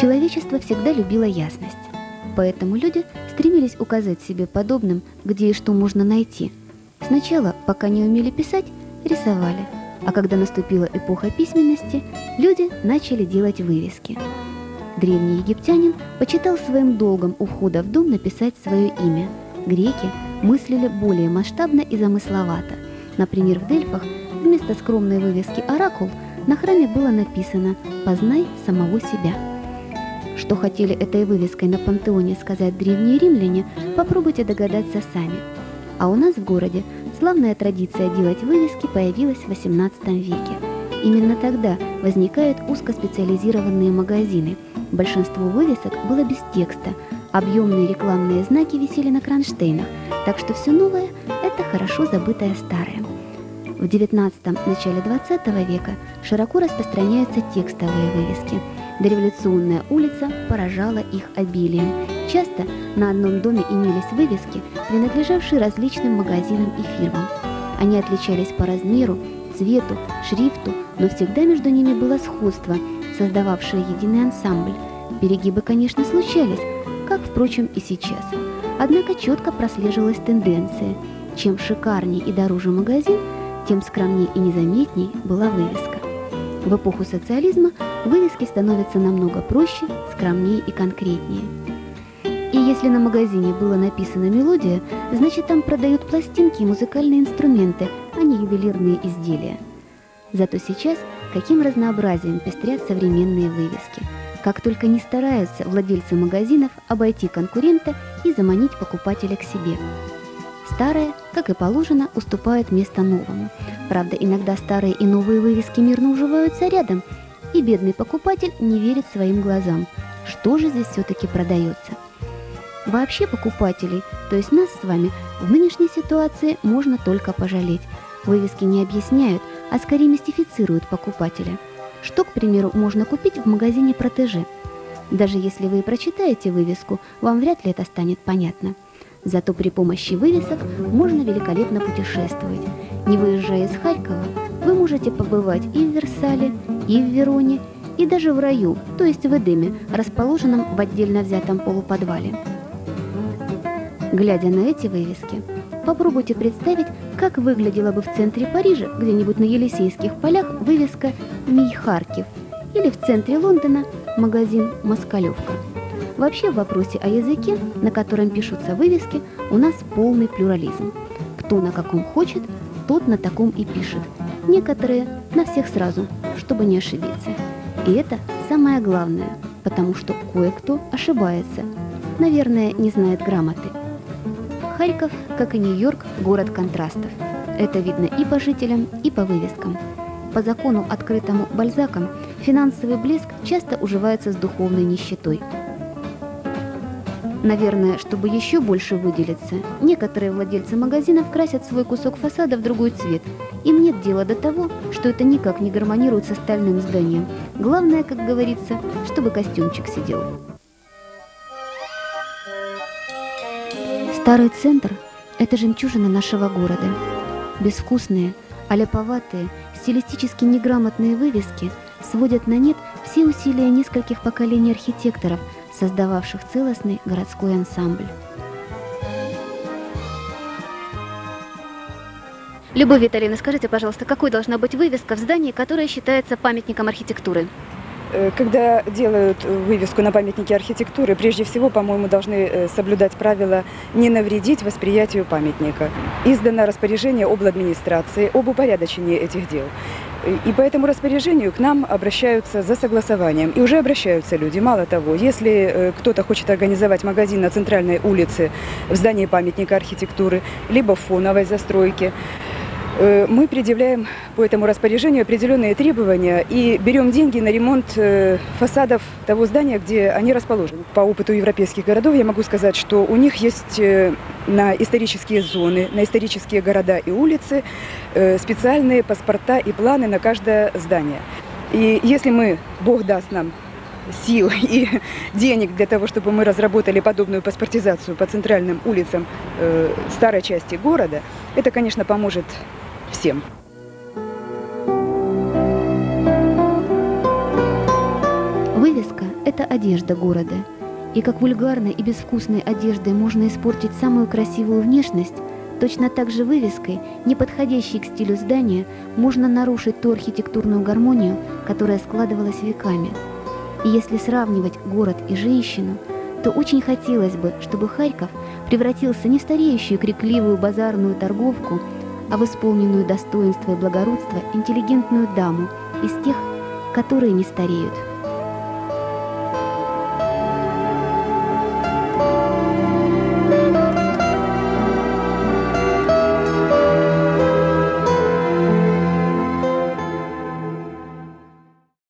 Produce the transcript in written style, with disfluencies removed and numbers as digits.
Человечество всегда любило ясность, поэтому люди стремились указать себе подобным, где и что можно найти. Сначала, пока не умели писать, рисовали, а когда наступила эпоха письменности, люди начали делать вывески. Древний египтянин почитал своим долгом у входа в дом написать свое имя. Греки мыслили более масштабно и замысловато. Например, в Дельфах вместо скромной вывески «Оракул» на храме было написано «Познай самого себя». Что хотели этой вывеской на пантеоне сказать древние римляне, попробуйте догадаться сами. А у нас в городе славная традиция делать вывески появилась в XVIII веке. Именно тогда возникают узкоспециализированные магазины. Большинство вывесок было без текста, объемные рекламные знаки висели на кронштейнах, так что все новое – это хорошо забытое старое. В XIX – начале XX века широко распространяются текстовые вывески. Дореволюционная улица поражала их обилием. Часто на одном доме имелись вывески, принадлежавшие различным магазинам и фирмам. Они отличались по размеру, цвету, шрифту, но всегда между ними было сходство, создававшее единый ансамбль. Перегибы, конечно, случались, как, впрочем, и сейчас. Однако четко прослеживалась тенденция. Чем шикарнее и дороже магазин, тем скромнее и незаметней была вывеска. В эпоху социализма вывески становятся намного проще, скромнее и конкретнее. И если на магазине было написано «Мелодия», значит там продают пластинки и музыкальные инструменты, а не ювелирные изделия. Зато сейчас каким разнообразием пестрят современные вывески. Как только не стараются владельцы магазинов обойти конкурента и заманить покупателя к себе. Старое, как и положено, уступает место новому. Правда, иногда старые и новые вывески мирно уживаются рядом, и бедный покупатель не верит своим глазам. Что же здесь все-таки продается? Вообще покупателей, то есть нас с вами, в нынешней ситуации можно только пожалеть. Вывески не объясняют, а скорее мистифицируют покупателя. Что, к примеру, можно купить в магазине «Протеже»? Даже если вы прочитаете вывеску, вам вряд ли это станет понятно. Зато при помощи вывесок можно великолепно путешествовать. Не выезжая из Харькова, вы можете побывать и в Версале, и в Вероне, и даже в раю, то есть в Эдеме, расположенном в отдельно взятом полуподвале. Глядя на эти вывески, попробуйте представить, как выглядела бы в центре Парижа, где-нибудь на Елисейских полях, вывеска «Мий Харьков» или в центре Лондона магазин «Москалевка». Вообще в вопросе о языке, на котором пишутся вывески, у нас полный плюрализм. Кто на каком хочет, тот на таком и пишет. Некоторые на всех сразу, чтобы не ошибиться. И это самое главное, потому что кое-кто ошибается. Наверное, не знает грамоты. Харьков, как и Нью-Йорк, город контрастов. Это видно и по жителям, и по вывескам. По закону, открытому Бальзаком, финансовый блеск часто уживается с духовной нищетой. Наверное, чтобы еще больше выделиться, некоторые владельцы магазинов красят свой кусок фасада в другой цвет. Им нет дела до того, что это никак не гармонирует с остальным зданием. Главное, как говорится, чтобы костюмчик сидел. Старый центр – это жемчужина нашего города. Безвкусные, аляповатые, стилистически неграмотные вывески сводят на нет все усилия нескольких поколений архитекторов, создававших целостный городской ансамбль. Любовь Витальевна, скажите, пожалуйста, какой должна быть вывеска в здании, которое считается памятником архитектуры? Когда делают вывеску на памятнике архитектуры, прежде всего, по-моему, должны соблюдать правила не навредить восприятию памятника. Издано распоряжение обладминистрации об упорядочении этих дел. И по этому распоряжению к нам обращаются за согласованием. И уже обращаются люди. Мало того, если кто-то хочет организовать магазин на центральной улице в здании памятника архитектуры, либо в фоновой застройке, мы предъявляем по этому распоряжению определенные требования и берем деньги на ремонт фасадов того здания, где они расположены. По опыту европейских городов я могу сказать, что у них есть на исторические зоны, на исторические города и улицы специальные паспорта и планы на каждое здание. И если мы, Бог даст нам сил и денег для того, чтобы мы разработали подобную паспортизацию по центральным улицам старой части города, это, конечно, поможет всем. Вывеска – это одежда города. И как вульгарной и безвкусной одеждой можно испортить самую красивую внешность, точно так же вывеской, не подходящей к стилю здания, можно нарушить ту архитектурную гармонию, которая складывалась веками. И если сравнивать город и женщину, то очень хотелось бы, чтобы Харьков превратился не в стареющую крикливую базарную торговку, а в исполненную достоинства и благородства интеллигентную даму из тех, которые не стареют.